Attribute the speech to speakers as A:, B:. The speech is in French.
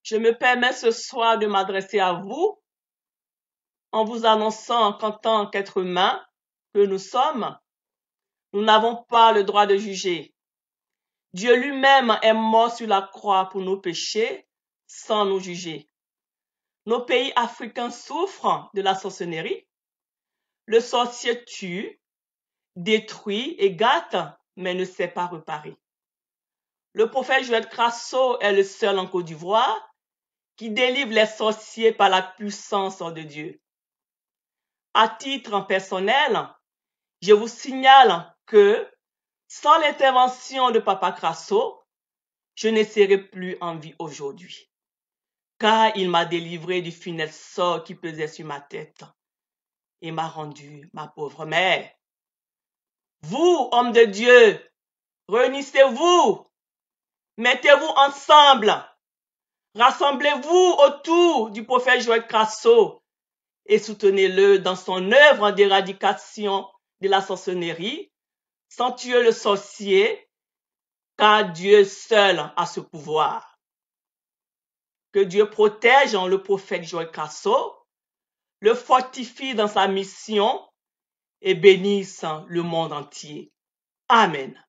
A: Je me permets ce soir de m'adresser à vous en vous annonçant qu'en tant qu'être humain que nous sommes, nous n'avons pas le droit de juger. Dieu lui-même est mort sur la croix pour nos péchés sans nous juger. Nos pays africains souffrent de la sorcellerie. Le sorcier tue, détruit et gâte, mais ne sait pas réparer. Le prophète Joël Crasso est le seul en Côte d'Ivoire qui délivre les sorciers par la puissance de Dieu. À titre personnel, je vous signale que sans l'intervention de Papa Crasso, je ne serais plus en vie aujourd'hui, car il m'a délivré du funeste sort qui pesait sur ma tête et m'a rendu ma pauvre mère. Vous, hommes de Dieu, réunissez-vous, mettez-vous ensemble, rassemblez-vous autour du prophète Joël Crasso et soutenez-le dans son œuvre d'éradication de la sorcellerie, sans tuer le sorcier, car Dieu seul a ce pouvoir. Que Dieu protège le prophète Joël Crasso, le fortifie dans sa mission et bénisse le monde entier. Amen.